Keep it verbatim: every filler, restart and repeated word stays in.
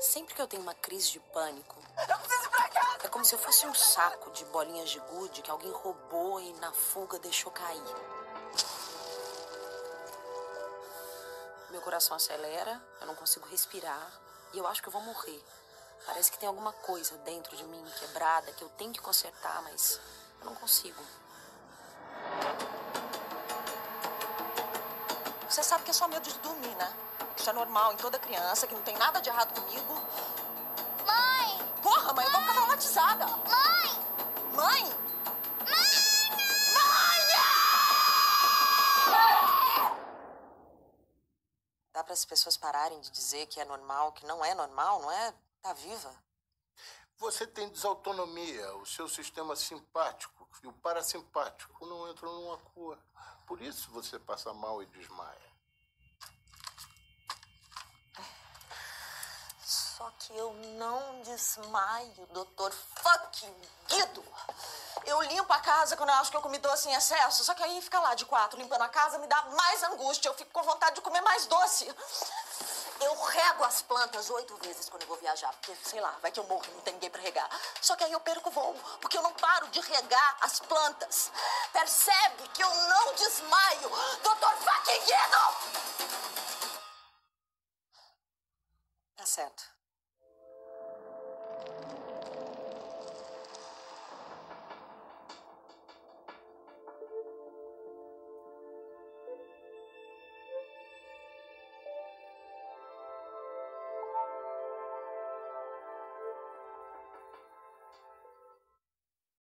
Sempre que eu tenho uma crise de pânico, Eu preciso ir pra casa! é como se eu fosse um saco de bolinhas de gude que alguém roubou e na fuga deixou cair. Meu coração acelera, eu não consigo respirar e eu acho que eu vou morrer. Parece que tem alguma coisa dentro de mim quebrada que eu tenho que consertar, mas eu não consigo. Você sabe que é só medo de dormir, né? Isso é normal em toda criança, que não tem nada de errado comigo. Mãe! Porra, mãe, eu vou ficar traumatizada. Mãe! Mãe? Mãe! Dá para as pessoas pararem de dizer que é normal, que não é normal, não é? Tá viva. Você tem desautonomia. O seu sistema simpático e o parasimpático não entram numa cor. Por isso você passa mal e desmaia. Só que eu não desmaio, doutor fucking Guido. Eu limpo a casa quando eu acho que eu comi doce em excesso. Só que aí fica lá de quatro limpando a casa me dá mais angústia. Eu fico com vontade de comer mais doce. Eu rego as plantas oito vezes quando eu vou viajar. Porque, sei lá, vai que eu morro e não tem ninguém pra regar. Só que aí eu perco o voo. Porque eu não paro de regar as plantas. Percebe que eu não desmaio, doutor fucking Guido! Tá certo.